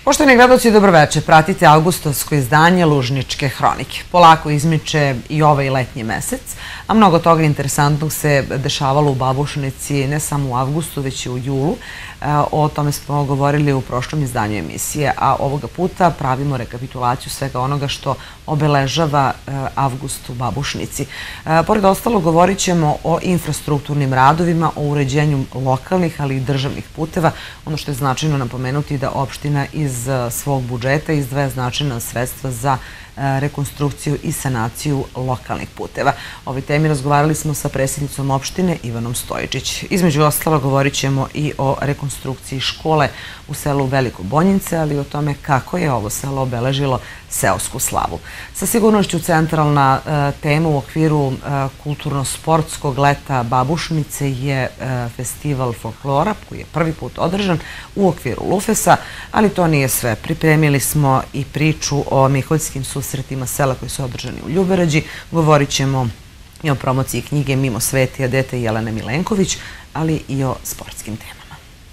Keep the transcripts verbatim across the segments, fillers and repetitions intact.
Poštovani gledaoci, dobroveče. Pratite avgustovsko izdanje Lužničke hronike. Polako izmiče i ovaj letnji mesec, a mnogo toga interesantnog se dešavalo u Babušnici ne samo u avgustu, već i u julu. O tome smo govorili u prošlom izdanju emisije, a ovoga puta pravimo rekapitulaciju svega onoga što obeležava avgust u Babušnici. Pored ostalo, govorit ćemo o infrastrukturnim radovima, o uređenju lokalnih, ali i državnih puteva. Ono što je značajno napomenuti da opština iz svog budžeta izdvaja značajna sredstva za rekonstrukciju i sanaciju lokalnih puteva. O ovoj temi razgovarali smo sa predsjednicom opštine Ivanom Stojičić. Između ostalo govorit ćemo i o rekonstrukciji škole u selu Veliko Bonjince, ali i o tome kako je ovo selo obeležilo seosku slavu. Sa sigurnošću centralna tema u okviru kulturno-sportskog leta Babušnice je festival folklora koji je prvi put održan u okviru Lufesa, ali to nije sve. Pripremili smo i priču o miholjskim susretima sela koji su održani u Ljuberađi. Govorit ćemo i o promociji knjige Mimo Svetija dete Jelene Milenković, ali i o sportskim temama.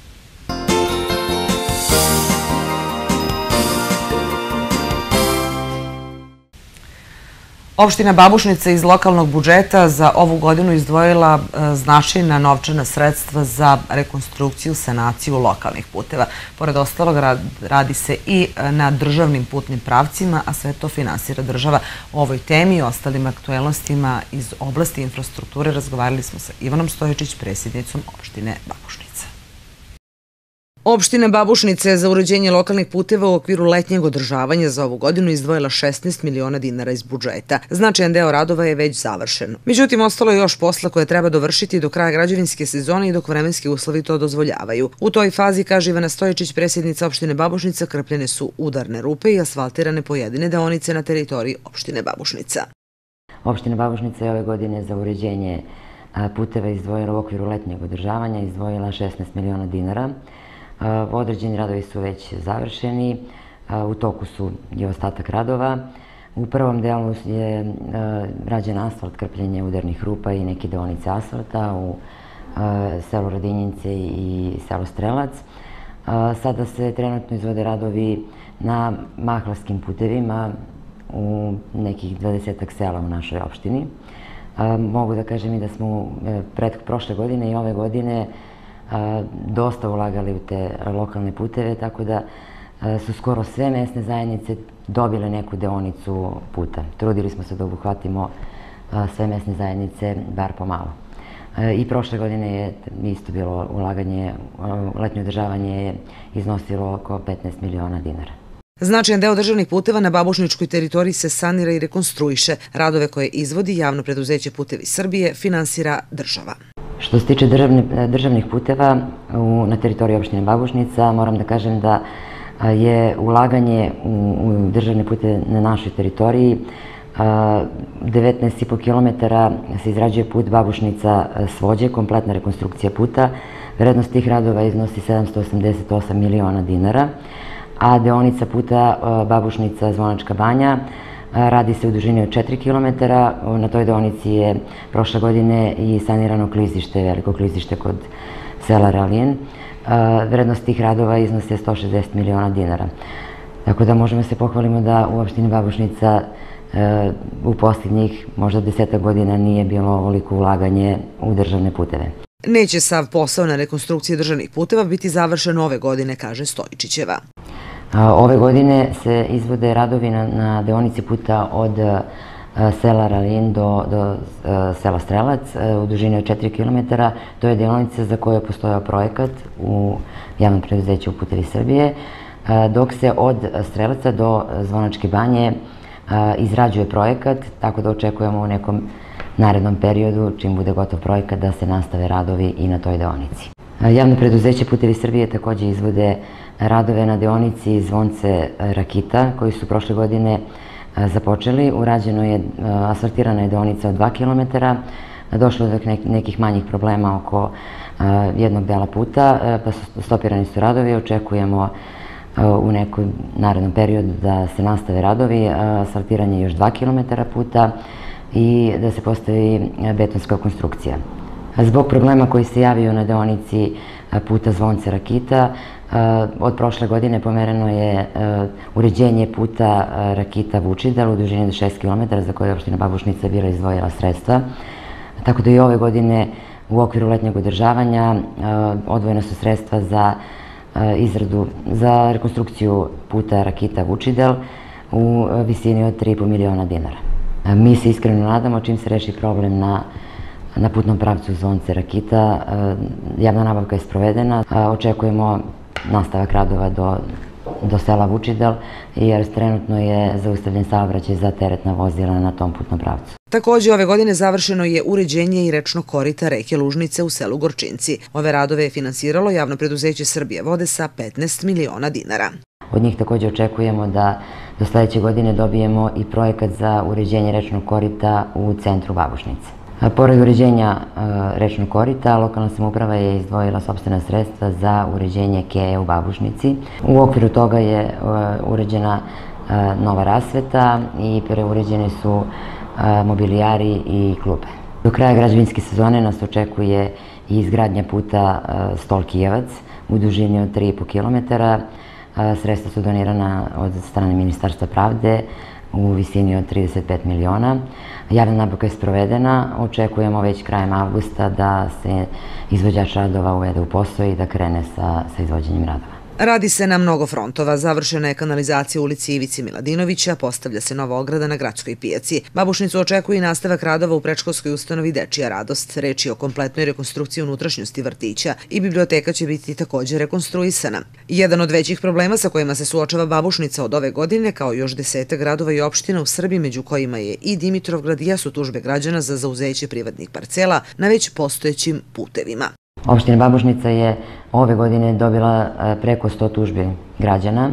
Opština Babušnica iz lokalnog budžeta za ovu godinu izdvojila značajna novčana sredstva za rekonstrukciju, sanaciju lokalnih puteva. Pored ostalog, radi se i na državnim putnim pravcima, a sve to finansira država. O ovoj temi i ostalim aktuelnostima iz oblasti infrastrukture razgovarali smo sa Ivanom Stojičić, predsjednicom opštine Babušnica. Opština Babušnica je za uređenje lokalnih puteva u okviru letnjeg održavanja za ovu godinu izdvojila šesnaest miliona dinara iz budžeta. Značajan deo radova je već završen. Međutim, ostalo je još posla koje treba dovršiti do kraja građevinske sezone i dok vremenski uslovi to dozvoljavaju. U toj fazi, kaže Ivana Stojičić, predsjednica opštine Babušnica, krpljene su udarne rupe i asfaltirane pojedine deonice na teritoriji opštine Babušnica. Opština Babušnica je ove godine za uređenje puteva izdvojila u okviru letnjeg održavanja, izdvojila šesnaest miliona dinara. Određeni radovi su već završeni, u toku su i ostatak radova. U prvom delu je rađen asfalt, krpljenje udarnih rupa i neke deonice asfalta u selu Radinjince i selu Strelac. Sada se trenutno izvode radovi na mahlarskim putevima u nekih dvadesetak sela u našoj opštini. Mogu da kažem i da smo prošle godine i ove godine dosta ulagali u te lokalne puteve, tako da su skoro sve mesne zajednice dobile neku deonicu puta. Trudili smo se da obuhvatimo sve mesne zajednice, bar pomalo. I prošle godine je isto bilo ulaganje, letnje održavanje je iznosilo oko petnaest miliona dinara. Značajan deo državnih puteva na babušničkoj teritoriji se sanira i rekonstruiše. Radove koje izvodi javno preduzeće Putevi Srbije finansira država. Što se tiče državnih puteva na teritoriji opštine Babušnica, moram da kažem da je ulaganje u državne puteve na našoj teritoriji. devetnaest i po kilometara se izrađuje put Babušnica-Svođe, kompletna rekonstrukcija puta. Vrednost tih radova iznosi sedamsto osamdeset osam miliona dinara, a deonica puta Babušnica-Zvonačka banja radi se u dužini od četiri kilometara. Na toj deonici je prošle godine i sanirano klizište, veliko klizište kod sela Ralijen. Vrednost tih radova iznose sto šezdeset miliona dinara. Tako da možemo se pohvalimo da u opštini Babušnica u posljednjih možda desetak godina nije bilo ovoliko ulaganje u državne puteve. Neće sav posao na rekonstrukciji državnih puteva biti završen ove godine, kaže Stojičićeva. Ove godine se izvode radovi na deonici puta od sela Ralin do sela Strelac u dužini od četiri kilometara. To je deonica za koju je postojao projekat u javnom preduzeću Putevi Srbije, dok se od Strelaca do Zvonačke banje izrađuje projekat, tako da očekujemo u nekom narednom periodu, čim bude gotov projekat, da se nastave radovi i na toj deonici. Javno preduzeće Putevi Srbije takođe izvode radove na deonici Zvonce-Rakita, koji su prošle godine započeli. Urađeno je, asfaltirana je deonica od dva kilometara, došlo je do nekih manjih problema oko jednog dela puta, pa stopirani su radovi. Očekujemo u nekom narednom periodu da se nastave radovi, asfaltiranje još dva kilometara puta i da se postavi betonska konstrukcija. Zbog problema koji se javio na deonici puta Zvonce-Rakita. Od prošle godine pomereno je uređenje puta Rakita-Vučidel u dužini od šest kilometara za koje je opština Babušnica bila izdvojila sredstva. Tako da i ove godine u okviru letnjeg održavanja odvojena su sredstva za izradu, za rekonstrukciju puta Rakita-Vučidel u visini od tri i po miliona dinara. Mi se iskreno nadamo, čim se reši problem na na putnom pravcu Zvonce-Rakita, javna nabavka je sprovedena. Očekujemo nastavak radova do, do sela Vučidel, jer trenutno je zaustavljen saobraćaj za teretna vozila na tom putnom pravcu. Takođe, ove godine završeno je uređenje i rečnog korita reke Lužnice u selu Gorčinci. Ove radove je finansiralo javno preduzeće Srbije vode sa petnaest miliona dinara. Od njih takođe očekujemo da do sledeće godine dobijemo i projekat za uređenje rečnog korita u centru Babušnice. Pored uređenja rečnog korita, lokalna samouprava je izdvojila sopstvena sredstva za uređenje keje u Babušnici. U okviru toga je uređena nova rasveta i preuređeni su mobilijari i klube. Do kraja građevinske sezone nas očekuje i izgradnja puta Stol-Kijevac u dužini od tri i po kilometara. Sredstva su donirana od strane Ministarstva pravde u visini od trideset pet miliona. Javna nabavka je sprovedena, očekujemo već krajem avgusta da se izvođač radova uvede u posao i da krene sa, sa izvođenjem radova. Radi se na mnogo frontova. Završena je kanalizacija u ulici Ivici Miladinovića, postavlja se nova ograda na gradskoj pijaci. Babušnicu očekuje i nastavak radova u predškolskoj ustanovi Dečija radost. Reč je o kompletnoj rekonstrukciji unutrašnjosti vrtića i biblioteka će biti takođe rekonstruisana. Jedan od većih problema sa kojima se suočava Babušnica od ove godine, kao još desetak gradova i opština u Srbiji, među kojima je i Dimitrovgrad, jesu tužbe građana za zauzeće privatnih parcela na već postojećim putevima. Opština Babušnica je ove godine dobila preko sto tužbi građana.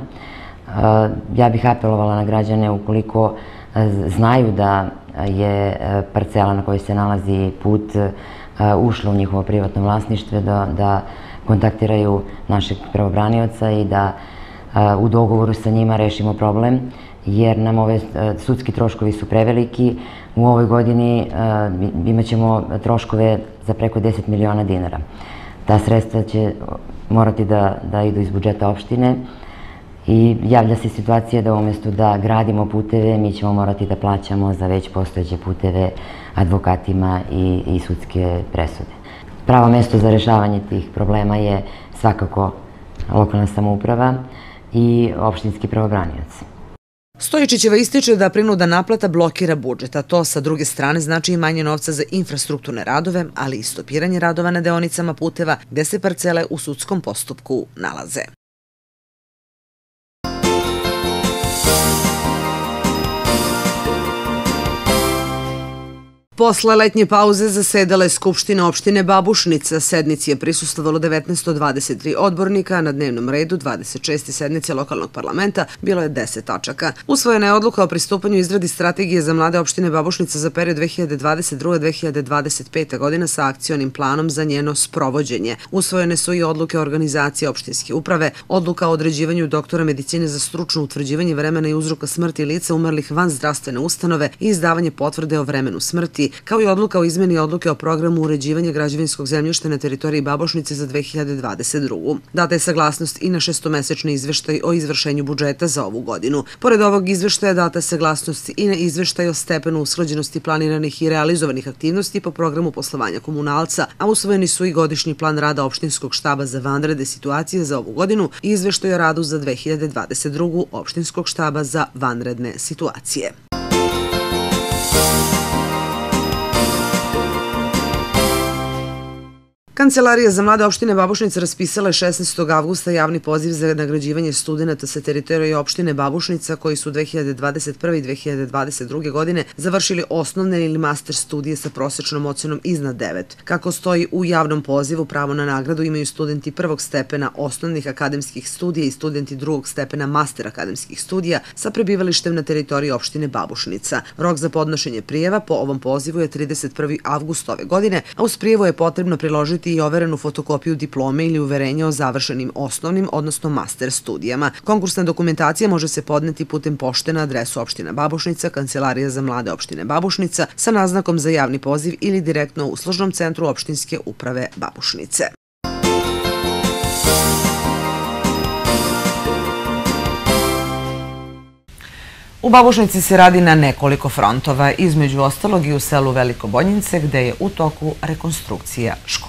Ja bih apelovala na građane, ukoliko znaju da je parcela na kojoj se nalazi put ušla u njihovo privatno vlasništvo, da, da kontaktiraju našeg pravobranioca i da u dogovoru sa njima rešimo problem, jer nam ove sudski troškovi su preveliki. U ovoj godini imat ćemo troškove za preko deset miliona dinara. Ta sredstva će morati da, da idu iz budžeta opštine i javlja se situacija da umjesto da gradimo puteve, mi ćemo morati da plaćamo za već postojeće puteve advokatima i, i sudske presude. Pravo mesto za rešavanje tih problema je svakako lokalna samouprava i opštinski pravobranioc. Stojičićeva ističe da prinuda naplata blokira budžet, a to sa druge strane znači i manje novca za infrastrukturne radove, ali i stopiranje radova na deonicama puteva gde se parcele u sudskom postupku nalaze. Posle letnje pauze zasedala je Skupština opštine Babušnica. Sednici je prisustvovalo devetnaest od dvadeset tri odbornika, a na dnevnom redu dvadeset šeste sednice lokalnog parlamenta bilo je deset tačaka. Usvojena je odluka o pristupanju izradi strategije za mlade opštine Babušnica za period dve hiljade dvadeset druga do dve hiljade dvadeset peta godina sa akcionim planom za njeno sprovođenje. Usvojene su i odluke o organizaciji opštinske uprave, odluka o određivanju doktora medicine za stručno utvrđivanje vremena i uzroka smrti lica umrlih van zdravstvene ustanove i izdavanje potvrde o vremenu smrti, kao i odluka o izmeni odluke o programu uređivanja građevinskog zemljišta na teritoriji Babušnice za dve hiljade dvadeset drugu. Data je saglasnost i na šestomesečni izveštaj o izvršenju budžeta za ovu godinu. Pored ovog izveštaja data je saglasnost i na izveštaj o stepenu usklađenosti planiranih i realizovanih aktivnosti po programu poslovanja komunalca, a usvojeni su i godišnji plan rada opštinskog štaba za vanredne situacije za ovu godinu i izveštaj o radu za dve hiljade dvadeset drugu opštinskog štaba za vanredne situacije. Kancelarija za mlade opštine Babušnica raspisala je šesnaestog avgusta javni poziv za nagrađivanje studenta sa teritorije opštine Babušnica koji su dve hiljade dvadeset prve i dve hiljade dvadeset druge godine završili osnovne ili master studije sa prosečnom ocenom iznad devet. Kako stoji u javnom pozivu, pravo na nagradu imaju studenti prvog stepena osnovnih akademskih studija i studenti drugog stepena master akademskih studija sa prebivalištem na teritoriji opštine Babušnica. Rok za podnošenje prijava po ovom pozivu je trideset prvi avgust ove godine, a uz prijavu je potrebno priložiti i overenu fotokopiju diplome ili uverenja o završenim osnovnim, odnosno master studijama. Konkursna dokumentacija može se podneti putem pošte na adresu opština Babušnica, Kancelarija za mlade opštine Babušnica sa naznakom za javni poziv ili direktno u uslužnom centru opštinske uprave Babušnice. U Babušnici se radi na nekoliko frontova, između ostalog i u selu Veliko Bonjince, gde je u toku rekonstrukcija škole.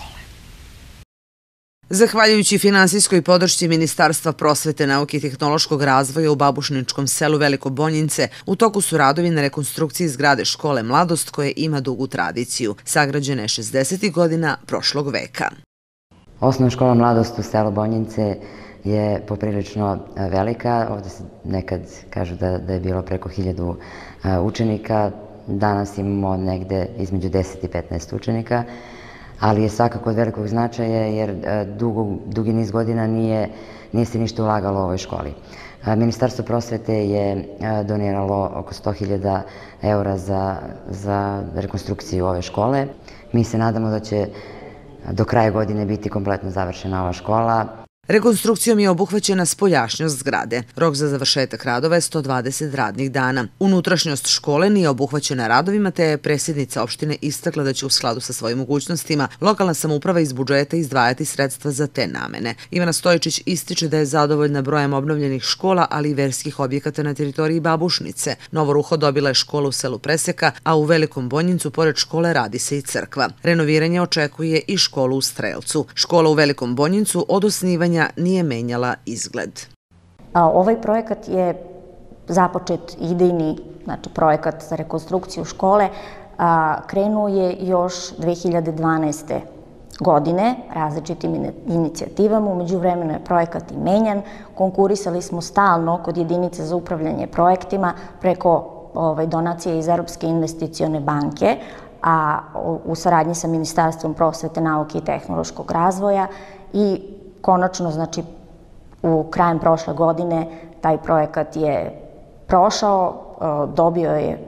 Zahvaljujući finansijskoj podršci Ministarstva prosvete, nauke i tehnološkog razvoja u Babušničkom selu Veliko Bonjince, u toku su radovi na rekonstrukciji zgrade škole Mladost, koje ima dugu tradiciju, sagrađene šezdesetih godina prošlog veka. Osnovna škola Mladost u selu Bonjince je poprilično velika. Ovde se nekad kažu da, da je bilo preko hiljadu učenika. Danas imamo negde između deset i petnaest učenika, ali je svakako od velikog značaja jer dugo, dugi niz godina nije, nije se ništa ulagalo u ovoj školi. Ministarstvo prosvete je doniralo oko sto hiljada eura za, za rekonstrukciju ove škole. Mi se nadamo da će do kraja godine biti kompletno završena ova škola. Rekonstrukcijom je obuhvaćena spoljašnjost zgrade. Rok za završetak radova je sto dvadeset radnih dana. Unutrašnjost škole nije obuhvaćena radovima, te je predsjednica opštine istakla da će u skladu sa svojim mogućnostima lokalna samouprava iz budžeta izdvajati sredstva za te namene. Ivana Stojičić ističe da je zadovoljna brojem obnovljenih škola, ali i verskih objekata na teritoriji Babušnice. Novo ruho dobila je škola u selu Preseka, a u Velikom Bonjincu pored škole radi se i crkva. Renoviranje očekuje i školu u Strelcu. Škola u Velikom Bonjincu od osnivanja nije menjala izgled. Ovaj projekat je započet idejni, znači projekat za rekonstrukciju škole, krenuo je još dve hiljade dvanaeste. godine različitim inicijativama. Umeđu vremenu je projekat i menjan. Konkurisali smo stalno kod jedinice za upravljanje projektima preko donacije iz Europske investicione banke, a u saradnji sa Ministarstvom prosvete, nauke i tehnološkog razvoja, i konačno, znači, u krajem prošle godine taj projekat je prošao, dobio je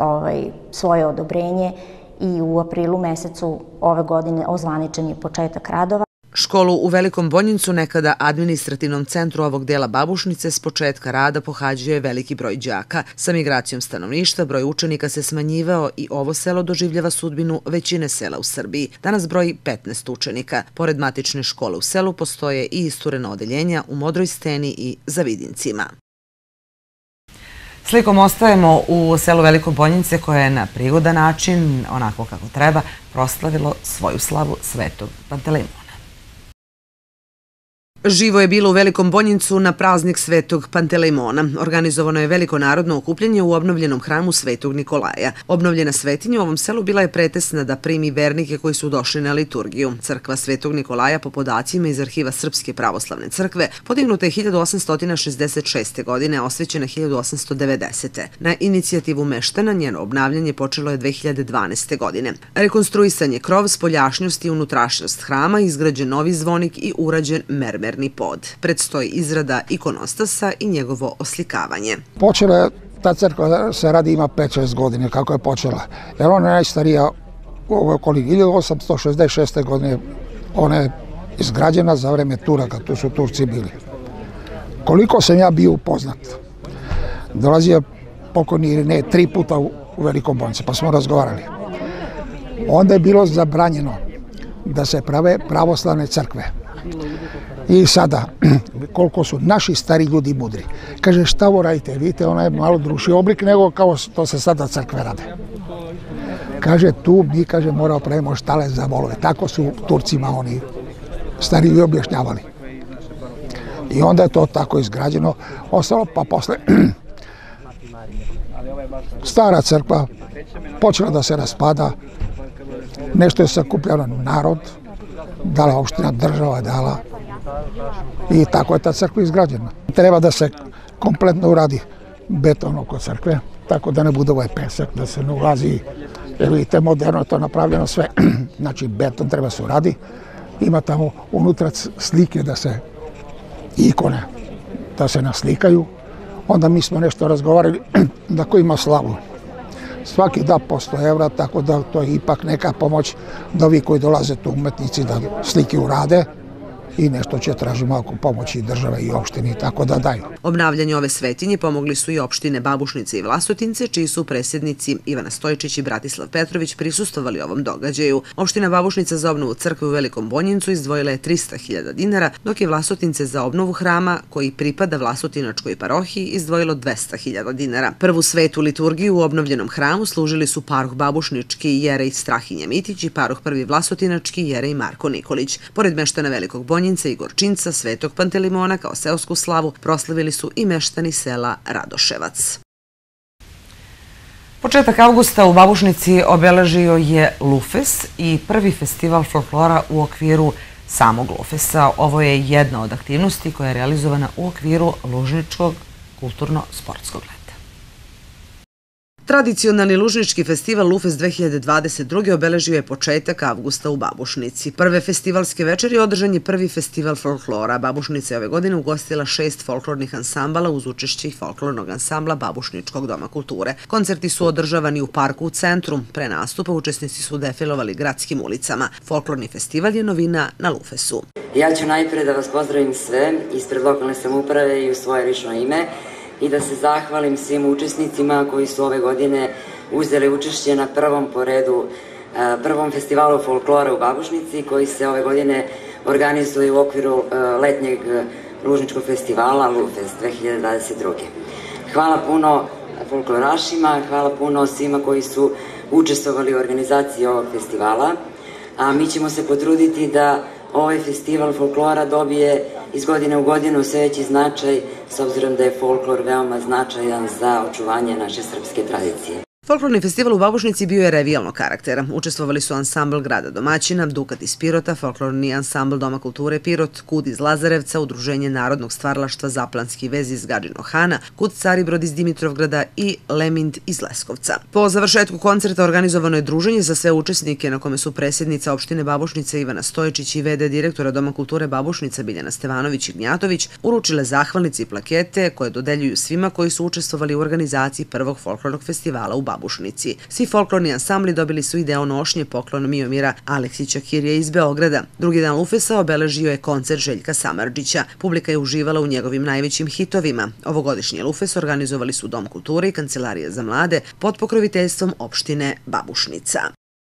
svoje odobrenje i u aprilu mesecu ove godine ozvaničen je početak radova. Školu u Velikom Bonjincu, nekada administrativnom centru ovog dela Babušnice, s početka rada pohađuje veliki broj đaka. Sa migracijom stanovništva broj učenika se smanjivao i ovo selo doživljava sudbinu većine sela u Srbiji. Danas broji petnaest učenika. Pored matične škole u selu postoje i isturena odeljenja u Modroj Steni i Zavidincima. Slikom ostajemo u selu Veliko Bonjince, koje je na prigodan način, onako kako treba, proslavilo svoju slavu Svetog Pantelejmona. Živo je bilo u Velikom Bonjincu na praznik Svetog Pantelejmona. Organizovano je veliko narodno okupljanje u obnovljenom hramu Svetog Nikolaja. Obnovljena svetinja u ovom selu bila je pretesna da primi vernike koji su došli na liturgiju. Crkva Svetog Nikolaja, po podacima iz arhiva Srpske pravoslavne crkve, podignuta je hiljadu osamsto šezdeset šeste. godine, a osvećena hiljadu osamsto devedesete. Na inicijativu meštana njeno obnavljanje počelo je dve hiljade dvanaeste. godine. Rekonstruisan je krov, spoljašnjost i unutrašnjost hrama, izgrađen novi zvonik i urađen mermer pod. Predstoji izrada ikonostasa i njegovo oslikavanje. Počela je, ta crkva se radi ima pet šest godina kako je počela. Jer ona je najstarija u ovoj okolini. hiljadu osamsto šezdeset šeste. godine ona je izgrađena za vreme Turaka, tu su Turci bili. Koliko sam ja bio upoznat, dolazio pokojni ne tri puta u Velikom Bonjincu, pa smo razgovarali. Onda je bilo zabranjeno da se prave pravoslavne crkve. I sada, koliko su naši stari ljudi mudri. Kaže, šta ovo radite? Vidite, ona je malo drugačiji oblik nego kao to se sada crkve rade. Kaže, tu mi, kaže, moramo pravimo štale za volove. Tako su Turcima oni stari ljudi objašnjavali. I onda je to tako izgrađeno. Ostalo pa posle stara crkva počela da se raspada. Nešto je sakupljeno narod, dala opština, država dala. I tako je ta crkva izgrađena. Treba da se kompletno uradi beton oko crkve, tako da ne bude ovaj pesak, da se ne ulazi. Jer vidite, moderno je to napravljeno sve. Znači, beton treba se uradi. Ima tamo unutra slike da se, ikone, da se naslikaju. Onda mi smo nešto razgovarali da ko ima slavu. Svaki da po sto evra, tako da to je ipak neka pomoć da ovi koji dolaze tu umetnici da slike urade i nešto će traži malo pomoći i države i opštine i tako da daju. Obnavljanje ove svetinje pomogli su i opštine Babušnice i Vlasotince, čiji su predsjednici Ivana Stojčić i Bratislav Petrović prisustvovali ovom događaju. Opština Babušnica za obnovu crkve u Velikom Bonjincu izdvojila je trista hiljada dinara, dok je Vlasotince za obnovu hrama, koji pripada Vlasotinačkoj parohiji, izdvojilo dvesta hiljada dinara. Prvu svetu liturgiju u obnovljenom hramu služili su Paroh Babušnički Jerej Strahinja Mitić i Paroh Prvi Vlasotinački Jerej Marko Nikolić. Pored meštana Velikog Bonjinca i Gorčinca, Svetog Pantelimona kao seosku slavu proslavili su i meštani sela Radoševac. Početak avgusta u Babušnici obeležio je Lufes i prvi festival folklora u okviru samog Lufesa. Ovo je jedna od aktivnosti koja je realizovana u okviru Lužničkog kulturno-sportskog leta. Tradicionalni lužnički festival Lufes dve hiljade dvadeset druge. obeležio je početak avgusta u Babušnici. Prve festivalske večeri održan je prvi festival folklora. Babušnica je ove godine ugostila šest folklornih ansambala uz učešće i folklornog ansambla Babušničkog doma kulture. Koncerti su održavani u parku u centru. Pre nastupa učesnici su defilovali gradskim ulicama. Folklorni festival je novina na Lufesu. Ja ću najpre da vas pozdravim sve ispred lokalne samouprave i u svoje lično ime i da se zahvalim svim učesnicima koji su ove godine uzeli učešće na prvom po redu, prvom festivalu folklora u Babušnici, koji se ove godine organizuje u okviru letnjeg lužničkog festivala Lufes dve hiljade dvadeset druge. Hvala puno folklorašima, hvala puno svima koji su učestvovali u organizaciji ovog festivala, a mi ćemo se potruditi da ovaj festival folklora dobije iz godine u godinu sve veći značaj, s obzirom da je folklor veoma značajan za očuvanje naše srpske tradicije. Folklorni festival u Babušnici bio je revijalnog karaktera. Učestvovali su ansambl grada domaćina, Dukat iz Pirota, folklorni ansambl Doma kulture Pirot, Kud iz Lazarevca, Udruženje narodnog stvaralaštva Zaplanski vez iz Gadžinog Hana, Kud Caribrod iz Dimitrovgrada i Lemind iz Leskovca. Po završetku koncerta organizovano je druženje za sve učesnike, na kome su predsjednica opštine Babušnice Ivana Stojčić i ve de direktora Doma kulture Babušnica Biljana Stevanović i Gnjatović uručile zahvalnice i plakete koje dodeljuju svima koji su učestvovali u organizaciji prvog folklornog festivala u Babušnici. Svi folklorni ansambli dobili su i deo nošnje poklon Miomira Aleksića Kirija iz Beograda. Drugi dan Lufesa obeležio je koncert Željka Samardžića. Publika je uživala u njegovim najvećim hitovima. Ovogodišnji Lufes organizovali su Dom kulture i Kancelarija za mlade pod pokroviteljstvom opštine Babušnica.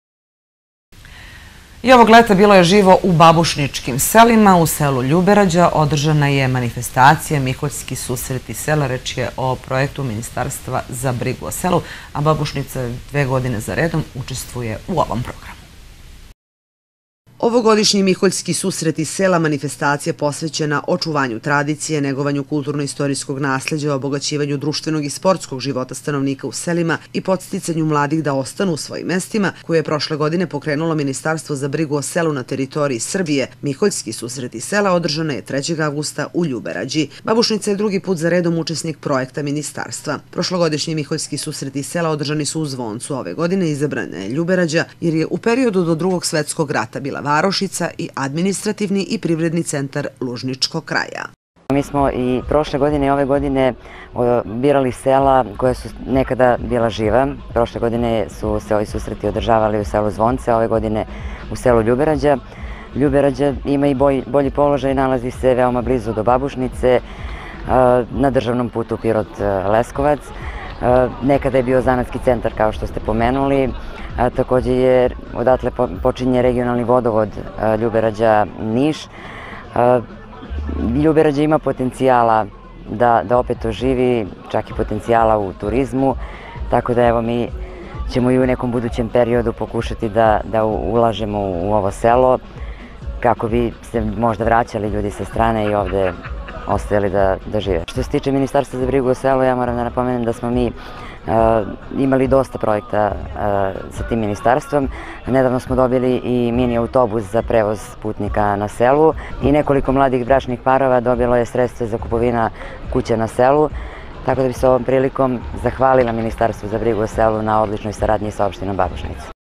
I ovog leta bilo je živo u babušničkim selima. U selu Ljuberađa održana je manifestacija Miholjski susreti sela. Reč je o projektu Ministarstva za brigu o selu, a Babušnica dve godine za redom učestvuje u ovom programu. Ovogodišnji Miholjski susreti sela manifestacija posvećena očuvanju tradicije, negovanju kulturno-istorijskog nasleđa, obogaćivanju društvenog i sportskog života stanovnika u selima i podsticanju mladih da ostanu u svojim mestima, koje je prošle godine pokrenulo Ministarstvo za brigu o selu na teritoriji Srbije. Miholjski susreti sela održana je trećeg avgusta u Ljuberađi. Babušnica je drugi put za redom učesnik projekta ministarstva. Prošlogodišnji Miholjski susreti sela održani su u Zvoncu. Ove godine izabrana je Ljuberađa jer je u periodu do Drugog svetskog rata bila varošica i administrativni i privredni centar Lužničkog kraja. Mi smo i prošle godine i ove godine birali sela koja su nekada bila živa. Prošle godine su se ovi susreti održavali u selu Zvonce, ove godine u selu Ljuberađa. Ljuberađa ima i bolji položaj, nalazi se veoma blizu do Babušnice, na državnom putu Pirot-Leskovac. Nekada je bio zanatski centar, kao što ste pomenuli. Također je odatle počinje regionalni vodovod Ljuberađa-Niš. Ljuberađa ima potencijala da opet oživi, čak i potencijala u turizmu, tako da evo mi ćemo i u nekom budućem periodu pokušati da ulažemo u ovo selo kako bi se možda vraćali ljudi sa strane i ovde ostajali da žive. Što se tiče Ministarstva za brigu o selu, ja moram da napomenem da smo mi imali dosta projekta sa tim ministarstvom. Nedavno smo dobili i mini autobus za prevoz putnika na selu i nekoliko mladih bračnih parova dobilo je sredstva za kupovina kuće na selu, tako da bi se ovom prilikom zahvalila Ministarstvu za brigu o selu na odličnoj saradnji sa opštinom Babušnica.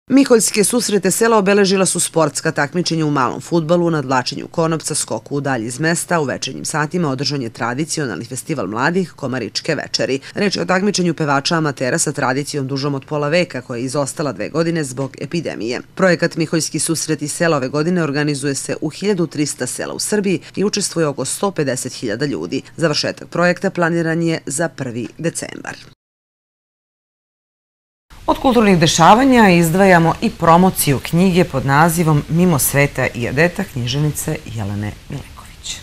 Miholjske susrete sela obeležila su sportska takmičenja u malom fudbalu, nadvlačenju konopca, skoku u dalj iz mesta. U večernjim satima održan je tradicionalni festival mladih Komaričke večeri. Reč je o takmičenju pevača amatera sa tradicijom dužom od pola veka, koja je izostala dve godine zbog epidemije. Projekat Miholjski susreti sela ove godine organizuje se u hiljadu trista sela u Srbiji i učestvuje oko sto pedeset hiljada ljudi. Završetak projekta planiran je za prvi decembar. Od kulturnih dešavanja izdvajamo i promociju knjige pod nazivom Mimo sveta i adeta književnice Jelene Milenković.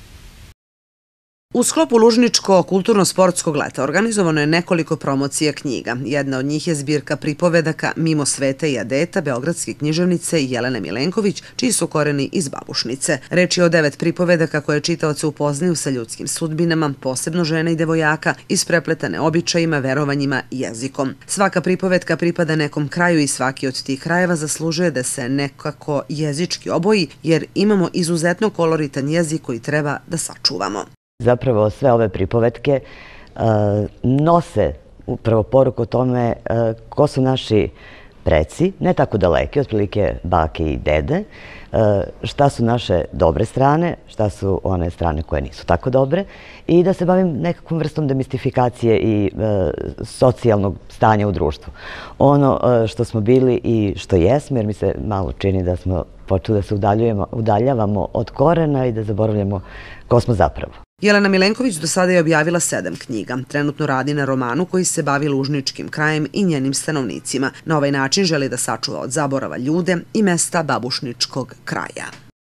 U sklopu Lužničko-kulturno-sportskog leta organizovano je nekoliko promocija knjiga. Jedna od njih je zbirka pripovedaka Mimo sveta i adeta beogradske književnice Jelene Milenković, čiji su koreni iz Babušnice. Reč je o devet pripovedaka koje čitaoce upoznaju sa ljudskim sudbinama, posebno žene i devojaka, isprepletane običajima, verovanjima i jezikom. Svaka pripovetka pripada nekom kraju i svaki od tih krajeva zaslužuje da se nekako jezički oboji, jer imamo izuzetno koloritan jezik koji treba da sačuvamo. Zapravo sve ove pripovetke nose upravo poruku o tome ko su naši preci, ne tako daleki, otprilike bake i dede, šta su naše dobre strane, šta su one strane koje nisu tako dobre i da se bavim nekakvom vrstom demistifikacije i socijalnog stanja u društvu. Ono što smo bili i što jesmo, jer mi se malo čini da smo počeli da se udaljavamo od korena i da zaboravljamo ko smo zapravo. Jelena Milenković do sada je objavila sedam knjiga. Trenutno radi na romanu koji se bavi lužničkim krajem i njenim stanovnicima. Na ovaj način želi da sačuva od zaborava ljude i mesta babušničkog kraja.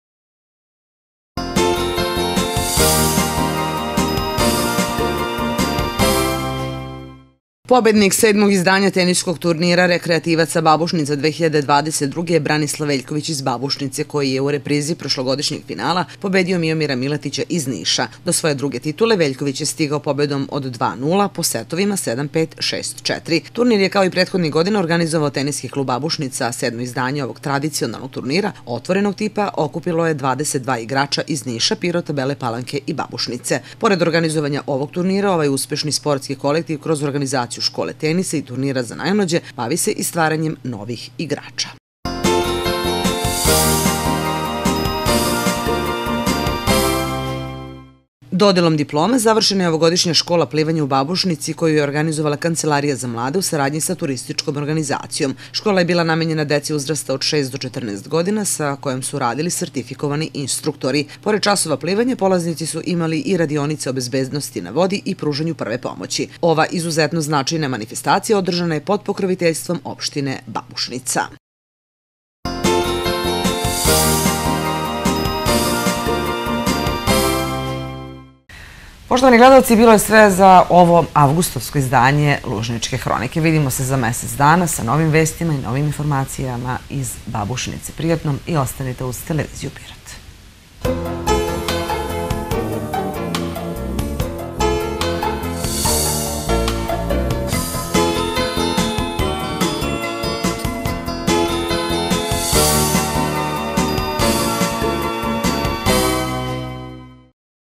Pobednik sedmog izdanja teniskog turnira rekreativaca Babušnica dve hiljade dvadeset druge je Branislav Veljković iz Babušnice, koji je u reprizi prošlogodišnjeg finala pobedio Miomira Miletića iz Niša. Do svoje druge titule Veljković je stigao pobedom od dva nula po setovima sedam pet šest četiri. Turnir je kao i prethodnih godina organizovao teniski klub Babušnica, a sedmo izdanje ovog tradicionalnog turnira otvorenog tipa okupilo je dvadeset dva igrača iz Niša, Pirota, Bele Palanke i Babušnice. Pored organizovanja ovog turnira, ovaj uspešni sportski kolektiv kroz organizaciju škole tenisa i turnira za najmlađe bavi se i stvaranjem novih igrača. Dodelom diplome završena je ovogodišnja škola plivanja u Babušnici koju je organizovala Kancelarija za mlade u saradnji sa turističkom organizacijom. Škola je bila namenjena deci uzrasta od šest do četrnaest godina sa kojom su radili sertifikovani instruktori. Pored časova plivanja, polaznici su imali i radionice o bezbednosti na vodi i pružanju prve pomoći. Ova izuzetno značajna manifestacija održana je pod pokroviteljstvom opštine Babušnica. Poštovani gledalci, bilo je sve za ovo avgustovsko izdanje Lužničke hronike. Vidimo se za mesec dana sa novim vestima i novim informacijama iz Babušnice. Prijatno i ostanite uz televiziju Pirot.